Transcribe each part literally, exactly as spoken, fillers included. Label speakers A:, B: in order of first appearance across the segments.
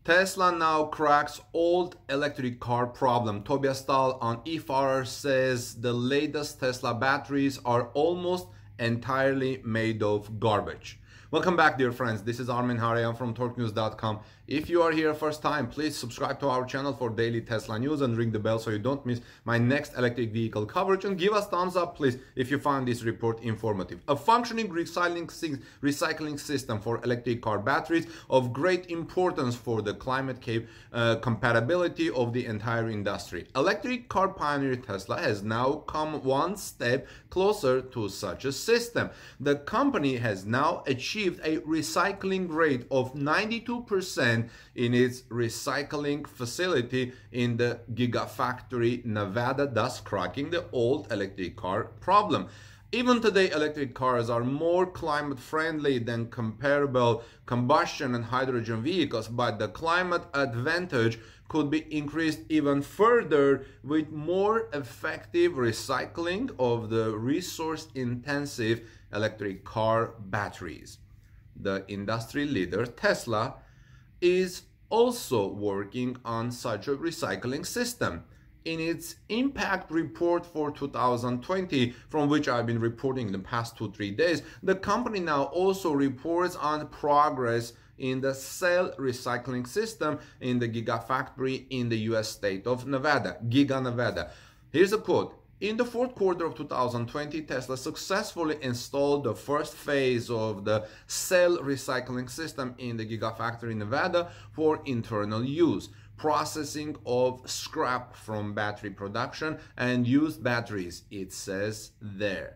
A: Tesla now cracks old electric car problem. Tobias Stahl on eFahrer says the latest Tesla batteries are almost entirely made of garbage. Welcome back, dear friends. This is Armin Harian from torque news dot com. If you are here first time, please subscribe to our channel for daily Tesla news and ring the bell so you don't miss my next electric vehicle coverage, and give us thumbs up, please, if you find this report informative. A functioning recycling, recycling system for electric car batteries of great importance for the climate cap, uh, compatibility of the entire industry. Electric car pioneer Tesla has now come one step closer to such a system. The company has now achieved a recycling rate of ninety-two percent in its recycling facility in the Gigafactory Nevada, thus cracking the old electric car problem. Even today, electric cars are more climate friendly than comparable combustion and hydrogen vehicles, but the climate advantage could be increased even further with more effective recycling of the resource-intensive electric car batteries. The industry leader, Tesla, is also working on such a recycling system. In its impact report for two thousand twenty, from which I've been reporting the past two, three days, the company now also reports on progress in the cell recycling system in the Gigafactory in the U S state of Nevada, Giga Nevada. Here's a quote. In the fourth quarter of two thousand twenty, Tesla successfully installed the first phase of the cell recycling system in the Gigafactory Nevada for internal use, processing of scrap from battery production and used batteries, it says there.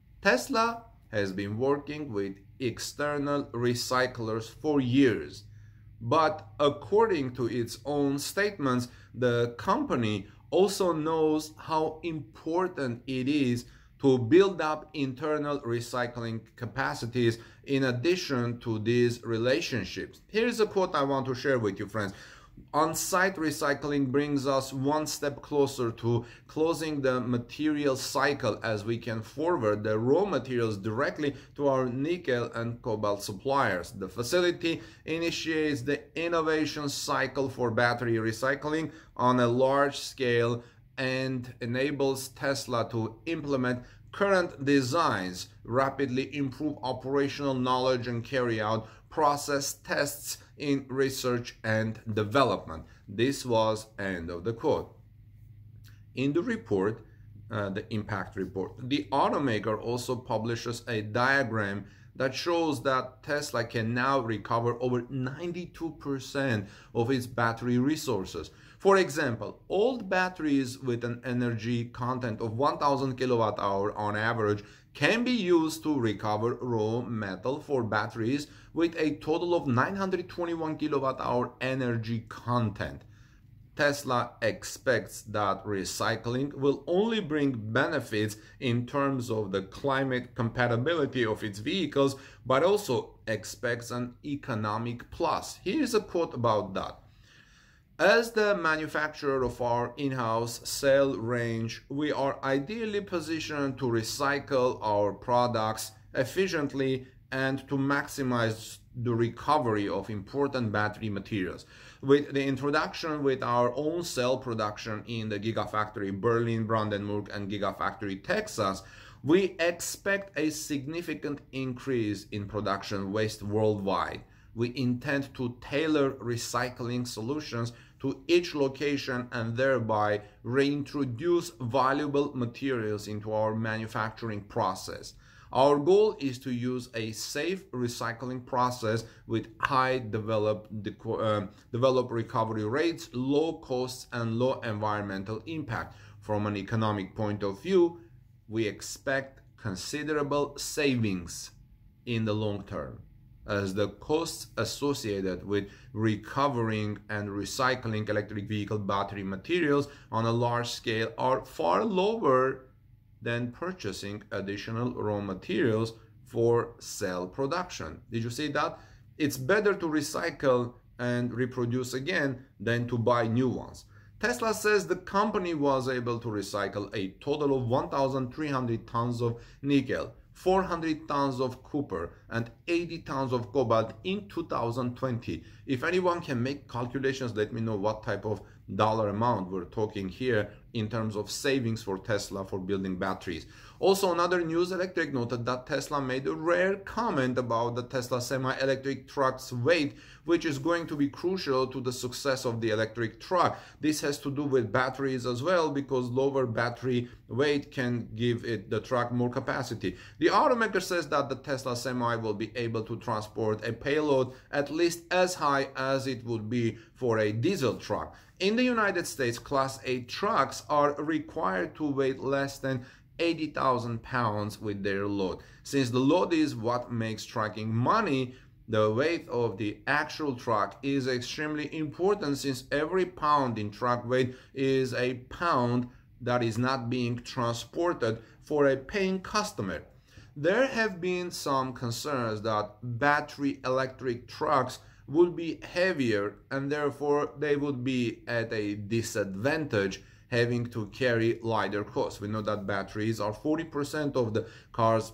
A: Tesla has been working with external recyclers for years, but according to its own statements, the company also knows how important it is to build up internal recycling capacities in addition to these relationships. Here's a quote I want to share with you, friends. On-site recycling brings us one step closer to closing the material cycle, as we can forward the raw materials directly to our nickel and cobalt suppliers. The facility initiates the innovation cycle for battery recycling on a large scale and enables Tesla to implement current designs, rapidly improve operational knowledge, and carry out process tests in research and development. This was end of the quote. In the report, uh, the impact report, the automaker also publishes a diagram that shows that Tesla can now recover over ninety-two percent of its battery resources. For example, old batteries with an energy content of one thousand kilowatt hour on average can be used to recover raw metal for batteries with a total of nine hundred twenty-one kilowatt hour energy content. Tesla expects that recycling will only bring benefits in terms of the climate compatibility of its vehicles, but also expects an economic plus. Here's a quote about that. As the manufacturer of our in-house cell range, we are ideally positioned to recycle our products efficiently and to maximize the recovery of important battery materials. With the introduction with our own cell production in the Gigafactory Berlin, Brandenburg, and Gigafactory Texas, we expect a significant increase in production waste worldwide. We intend to tailor recycling solutions to each location and thereby reintroduce valuable materials into our manufacturing process. Our goal is to use a safe recycling process with high developed, uh, developed recovery rates, low costs, and low environmental impact. From an economic point of view, we expect considerable savings in the long term, as the costs associated with recovering and recycling electric vehicle battery materials on a large scale are far lower than purchasing additional raw materials for cell production. Did you see that? It's better to recycle and reproduce again than to buy new ones. Tesla says the company was able to recycle a total of one thousand three hundred tons of nickel, four hundred tons of copper and eighty tons of cobalt in two thousand twenty. If anyone can make calculations, let me know what type of dollar amount we're talking here in terms of savings for Tesla for building batteries. Also, another news, Electric noted that Tesla made a rare comment about the Tesla semi-electric truck's weight, which is going to be crucial to the success of the electric truck. This has to do with batteries as well, because lower battery weight can give it the truck more capacity. The automaker says that the Tesla Semi will be able to transport a payload at least as high as it would be for a diesel truck. In the United States, Class eight trucks are required to weigh less than eighty thousand pounds with their load. Since the load is what makes trucking money, the weight of the actual truck is extremely important, since every pound in truck weight is a pound that is not being transported for a paying customer. There have been some concerns that battery electric trucks would be heavier and therefore they would be at a disadvantage, having to carry lighter costs. We know that batteries are forty percent of the car's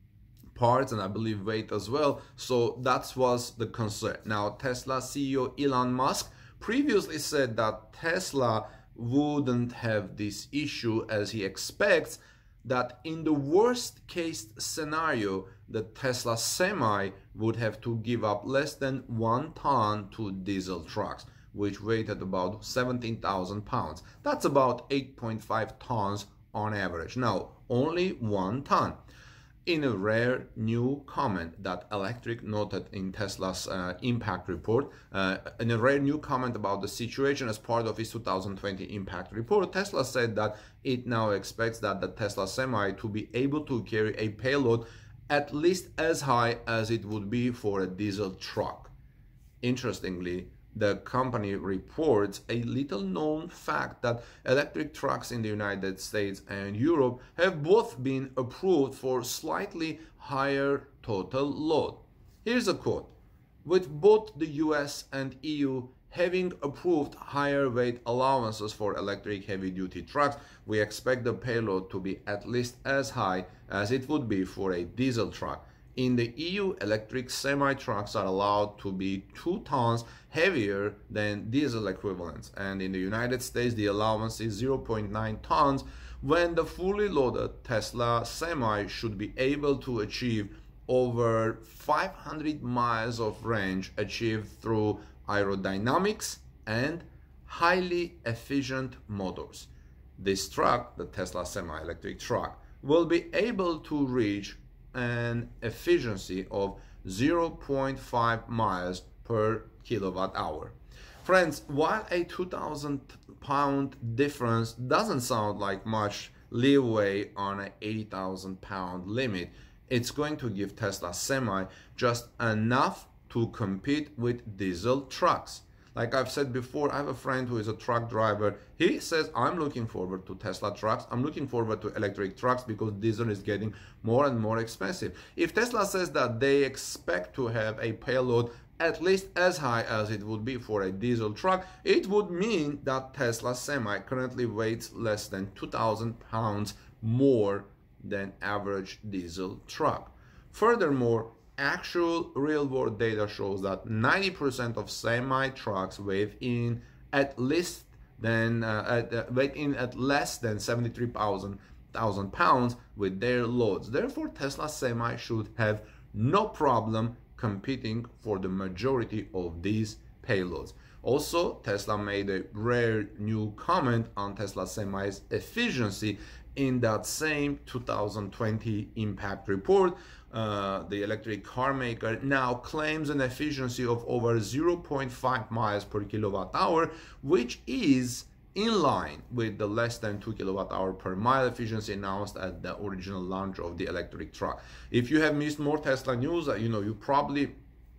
A: parts and I believe weight as well, so that was the concern. Now, Tesla C E O Elon Musk previously said that Tesla wouldn't have this issue, as he expects that in the worst case scenario, the Tesla Semi would have to give up less than one ton to diesel trucks, which weighed at about seventeen thousand pounds. That's about eight point five tons on average. Now, only one ton. In a rare new comment that Electric noted in Tesla's uh, impact report, uh, in a rare new comment about the situation as part of his two thousand twenty impact report, Tesla said that it now expects that the Tesla Semi to be able to carry a payload at least as high as it would be for a diesel truck. Interestingly, the company reports a little known fact that electric trucks in the United States and Europe have both been approved for slightly higher total load. Here's a quote: "With both the U S and E U having approved higher weight allowances for electric heavy-duty trucks, we expect the payload to be at least as high as it would be for a diesel truck. In the E U, electric semi-trucks are allowed to be two tons heavier than diesel equivalents, and in the United States the allowance is zero point nine tons, when the fully loaded Tesla Semi should be able to achieve over five hundred miles of range achieved through aerodynamics and highly efficient motors. This truck, the Tesla Semi-electric truck, will be able to reach an efficiency of zero point five miles per kilowatt hour." Friends, while a two thousand pound difference doesn't sound like much leeway on an eighty thousand pound limit, it's going to give Tesla Semi just enough to compete with diesel trucks. Like I've said before, I have a friend who is a truck driver. He says, I'm looking forward to Tesla trucks. I'm looking forward to electric trucks because diesel is getting more and more expensive. If Tesla says that they expect to have a payload at least as high as it would be for a diesel truck, it would mean that Tesla Semi currently weighs less than two thousand pounds more than average diesel truck. Furthermore, actual real-world data shows that ninety percent of semi-trucks weigh in at least than uh, at, uh, weigh in at less than seventy-three thousand pounds with their loads. Therefore, Tesla Semi should have no problem competing for the majority of these payloads. Also, Tesla made a rare new comment on Tesla Semi's efficiency in that same two thousand twenty impact report. Uh, the electric car maker now claims an efficiency of over zero point five miles per kilowatt hour, which is in line with the less than two kilowatt hour per mile efficiency announced at the original launch of the electric truck. If you have missed more Tesla news, you know, you probably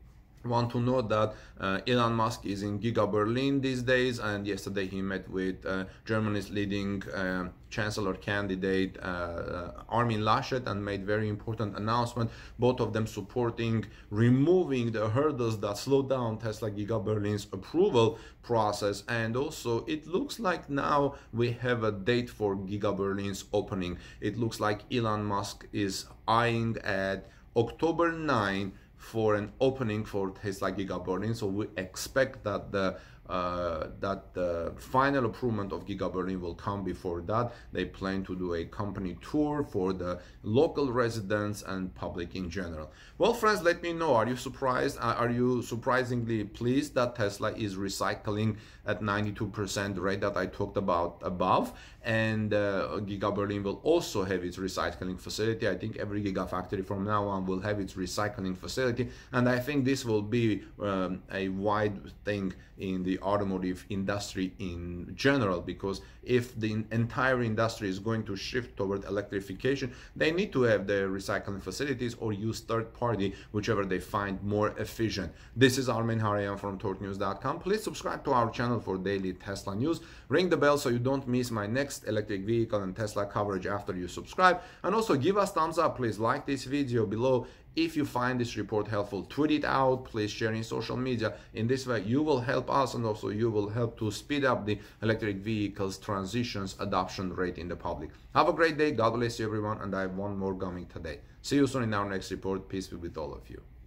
A: Want to know that uh, Elon Musk is in Giga Berlin these days, and yesterday he met with uh, Germany's leading uh, chancellor candidate uh, Armin Laschet and made very important announcement, both of them supporting removing the hurdles that slow down Tesla Giga Berlin's approval process. And also it looks like now we have a date for Giga Berlin's opening. It looks like Elon Musk is eyeing at October ninth for an opening for Tesla Giga Berlin. So we expect that the uh, that the final approval of Giga Berlin will come before that. They plan to do a company tour for the local residents and public in general. Well, friends, let me know, are you surprised? Are you surprisingly pleased that Tesla is recycling at ninety-two percent rate that I talked about above? And uh, Giga Berlin will also have its recycling facility. I think every Gigafactory from now on will have its recycling facility, and I think this will be um, a wide thing in the automotive industry in general, because if the entire industry is going to shift toward electrification, they need to have their recycling facilities or use third party, whichever they find more efficient. This is Armin Harayan from torque news dot com. Please subscribe to our channel for daily Tesla news. Ring the bell so you don't miss my next electric vehicle and Tesla coverage after you subscribe. And also give us thumbs up. Please like this video below. If you find this report helpful, tweet it out, please share in social media. In this way, you will help us, and also you will help to speed up the electric vehicles transitions adoption rate in the public. Have a great day. God bless you, everyone. And I have one more coming today. See you soon in our next report. Peace be with all of you.